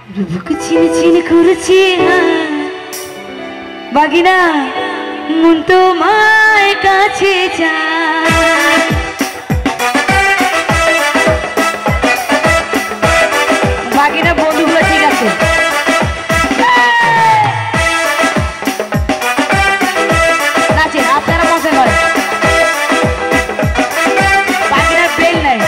রূপকে চিনি চিনি করেছি বাগিনা মন তোমার কাছে যায় বাগিনা বন্ধুগুলো ঠিক আছে নাচেন আপনারা মজা করেন বাগিনার বেল নাই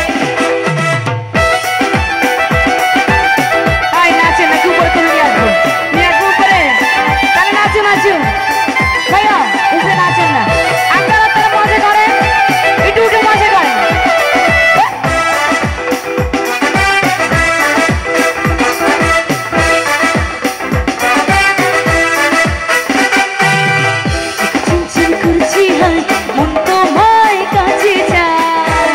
নাচুন ভাইয়া উপরে নাচেন না আপনারা তারা মজা করেন একটু উঠে মজা করেন চিনচিন করছি হাই মন তোমায় কাছে যায়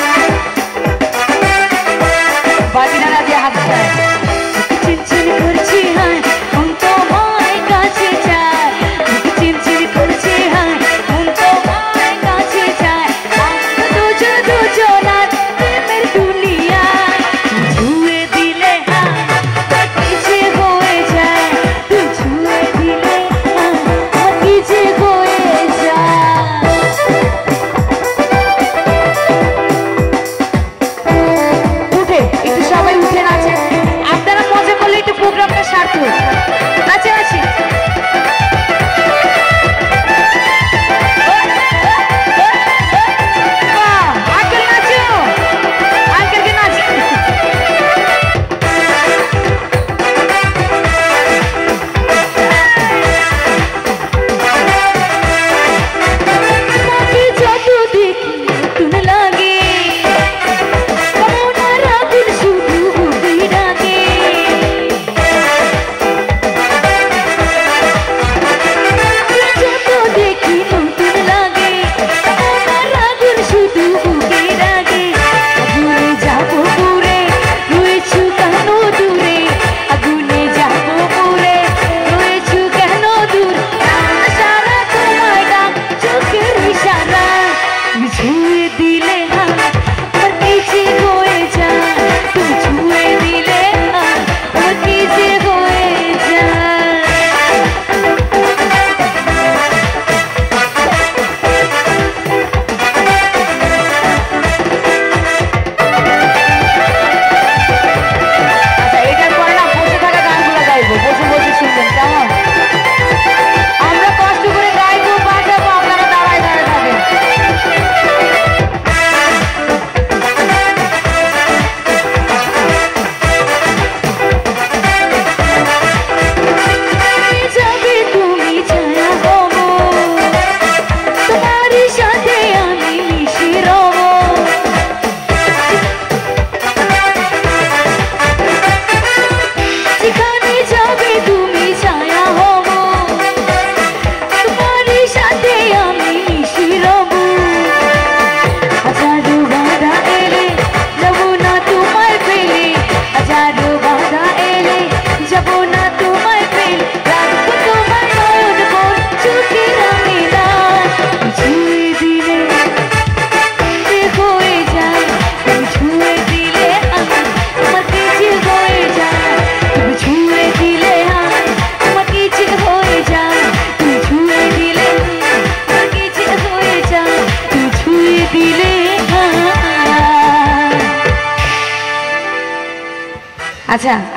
বাকিরা রাজে হাত দেয় চিনচিন করছি হাই মন তোমায় কাছে যায় চিনচিন করছি হাই মন তোমায় কাছে যায় আমরা দুজন দুজনার প্রেমের দুনিয়ায় ছুঁয়ে দিলে হাত কিছু হয়ে যায় তুই ছুঁয়ে দিলে হাত কিছু হয়ে যায় উঠে একটু সবাই উঠে নাচে আপনারা মজা করলে একটু প্রোগ্রামটা সার্থক নাচে আছি আচ্ছা